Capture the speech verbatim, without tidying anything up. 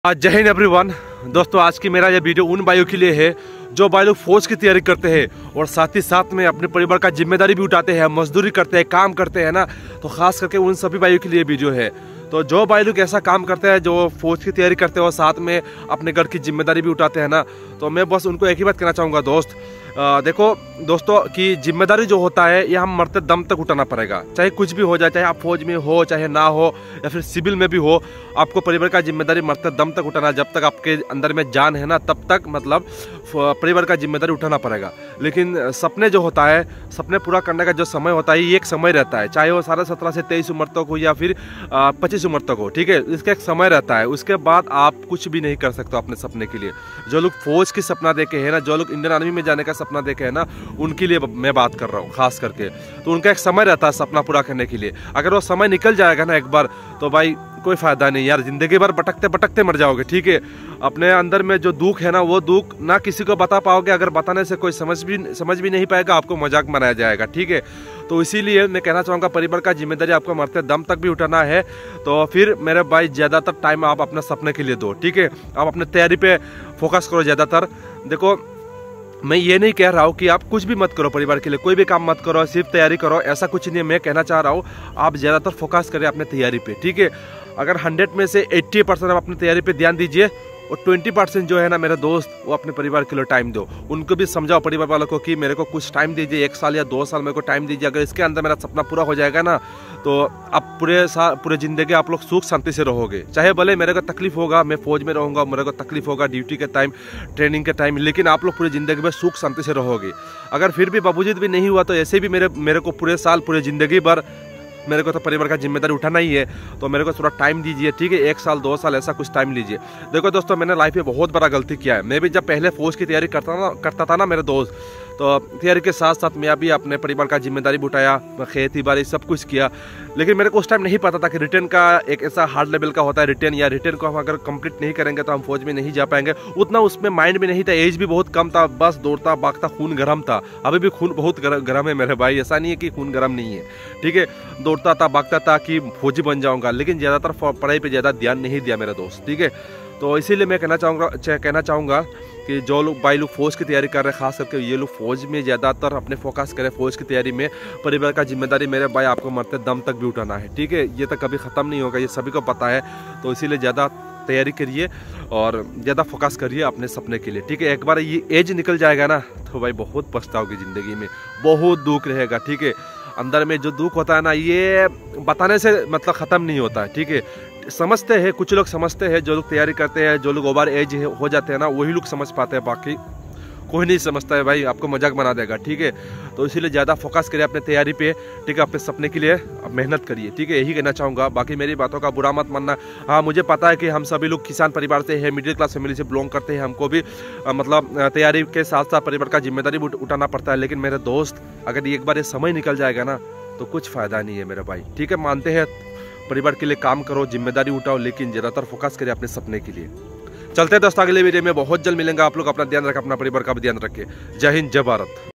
आज जय हिंद एवरीवन। दोस्तों, आज की मेरा यह वीडियो उन भाइयों के लिए है जो भाई लोग फौज की तैयारी करते हैं और साथ ही साथ में अपने परिवार का जिम्मेदारी भी उठाते हैं, मजदूरी करते हैं, काम करते हैं ना। तो खास करके उन सभी भाइयों के लिए वीडियो है। तो जो भाई लोग ऐसा काम करते हैं, जो फौज की तैयारी करते हैं और साथ में अपने घर की जिम्मेदारी भी उठाते हैं ना, तो मैं बस उनको एक ही बात कहना चाहूँगा दोस्त, आ, देखो दोस्तों कि जिम्मेदारी जो होता है ये हम मरते दम तक उठाना पड़ेगा। चाहे कुछ भी हो जाए, चाहे आप फौज में हो चाहे ना हो या फिर सिविल में भी हो, आपको परिवार का जिम्मेदारी मरते दम तक उठाना। जब तक आपके अंदर में जान है ना, तब तक मतलब परिवार का जिम्मेदारी उठाना पड़ेगा। लेकिन सपने जो होता है, सपने पूरा करने का जो समय होता है, ये एक समय रहता है, चाहे वो साढ़े सत्रह से तेईस उम्र तक हो या फिर पच्चीस उम्र तक हो, ठीक है। इसका एक समय रहता है, उसके बाद आप कुछ भी नहीं कर सकते अपने सपने के लिए। जो लोग फौज की सपना देखे हैं ना, जो लोग इंडियन आर्मी में जाने का सपना देखे है ना, उनके लिए मैं बात कर रहा हूँ खास करके। तो उनका एक समय रहता है सपना पूरा करने के लिए। अगर वो समय निकल जाएगा ना एक बार, तो भाई कोई फायदा नहीं यार, जिंदगी भर भटकते भटकते मर जाओगे, ठीक है। अपने अंदर में जो दुख है ना, वो दुख ना किसी को बता पाओगे। अगर बताने से कोई समझ भी समझ भी नहीं पाएगा, आपको मजाक बनाया जाएगा, ठीक है। तो इसीलिए मैं कहना चाहूँगा, परिवार का जिम्मेदारी आपको मरते दम तक भी उठाना है, तो फिर मेरे भाई ज़्यादातर टाइम आप अपने सपने के लिए दो, ठीक है। आप अपने तैयारी पे फोकस करो ज़्यादातर। देखो, मैं ये नहीं कह रहा हूँ कि आप कुछ भी मत करो, परिवार के लिए कोई भी काम मत करो, सिर्फ तैयारी करो, ऐसा कुछ नहीं है। मैं कहना चाह रहा हूँ आप ज़्यादातर फोकस करें अपने तैयारी पे, ठीक है। अगर हंड्रेड में से अस्सी परसेंट आप अपनी तैयारी पे ध्यान दीजिए और बीस परसेंट जो है ना मेरे दोस्त, वो अपने परिवार के लिए टाइम दो। उनको भी समझाओ परिवार वालों को कि मेरे को कुछ टाइम दीजिए, एक साल या दो साल मेरे को टाइम दीजिए। अगर इसके अंदर मेरा सपना पूरा हो जाएगा ना, तो आप पूरे साल पूरे ज़िंदगी आप लोग सुख शांति से रहोगे। चाहे भले मेरे को तकलीफ होगा, मैं फौज में रहूँगा, मेरे को तकलीफ होगा ड्यूटी के टाइम, ट्रेनिंग के टाइम, लेकिन आप लोग पूरी ज़िंदगी में सुख शांति से रहोगे। अगर फिर भी बाबूजी भी नहीं हुआ, तो ऐसे भी मेरे मेरे को पूरे साल पूरे ज़िंदगी भर मेरे को तो परिवार का जिम्मेदारी उठाना ही है। तो मेरे को थोड़ा टाइम दीजिए, ठीक है। एक साल दो साल ऐसा कुछ टाइम लीजिए। देखो दोस्तों, मैंने लाइफ में बहुत बड़ा गलती किया है। मैं भी जब पहले फौज की तैयारी करता ना करता था ना मेरे दोस्त, तो तैयारी के साथ साथ मैं भी अपने परिवार का जिम्मेदारी भी उठाया, खेती बाड़ी सब कुछ किया। लेकिन मेरे को उस टाइम नहीं पता था कि रिटर्न का एक ऐसा हार्ड लेवल का होता है रिटर्न, या रिटर्न को हम अगर कंप्लीट नहीं करेंगे तो हम फौज में नहीं जा पाएंगे। उतना उसमें माइंड भी नहीं था, एज भी बहुत कम था, बस दौड़ता भागता, खून गर्म था। अभी भी खून बहुत गर्म है मेरे भाई, ऐसा नहीं है कि खून गर्म नहीं है, ठीक है। दौड़ता था भागता था कि फौजी बन जाऊंगा, लेकिन ज़्यादातर पढ़ाई पे ज़्यादा ध्यान नहीं दिया मेरा दोस्त, ठीक है। तो इसीलिए मैं कहना चाहूँगा कहना चाहूँगा कि जो लोग भाई लोग फौज की तैयारी कर रहे हैं, खास करके ये लोग फौज में ज़्यादातर अपने फोकस करें। फौज की तैयारी में परिवार का जिम्मेदारी मेरे भाई आपको मरते दम तक भी उठाना है, ठीक है। ये तो कभी ख़त्म नहीं होगा, ये सभी को पता है। तो इसीलिए ज़्यादा तैयारी करिए और ज़्यादा फोकस करिए अपने सपने के लिए, ठीक है। एक बार ये एज निकल जाएगा ना, तो भाई बहुत पछताओगे ज़िंदगी में, बहुत दुख रहेगा, ठीक है। अंदर में जो दुख होता है ना, ये बताने से मतलब ख़त्म नहीं होता है, ठीक है। समझते हैं कुछ लोग, समझते हैं जो लोग तैयारी करते हैं, जो लोग ओवर एज हो जाते हैं ना, वही लोग समझ पाते हैं, बाकी कोई नहीं समझता है भाई, आपको मजाक बना देगा, ठीक है। तो इसीलिए ज़्यादा फोकस करिए अपने तैयारी पे, ठीक है। अपने सपने के लिए आप मेहनत करिए, ठीक है। यही कहना चाहूँगा, बाकी मेरी बातों का बुरा मत मानना। हाँ, मुझे पता है कि हम सभी लोग किसान परिवार से हैं, मिडिल क्लास फैमिली से बिलोंग करते हैं, हमको भी आ, मतलब तैयारी के साथ साथ परिवार का जिम्मेदारी भी उठाना पड़ता है। लेकिन मेरे दोस्त, अगर एक बार ये समय निकल जाएगा ना, तो कुछ फ़ायदा नहीं है मेरे भाई, ठीक है। मानते हैं परिवार के लिए काम करो, जिम्मेदारी उठाओ, लेकिन ज़्यादातर फोकस करें अपने सपने के लिए। चलते हैं दोस्तों, अगले वीडियो में बहुत जल्द मिलेंगे। आप लोग अपना ध्यान रखें, अपना परिवार का भी ध्यान रखें। जय हिंद, जय भारत।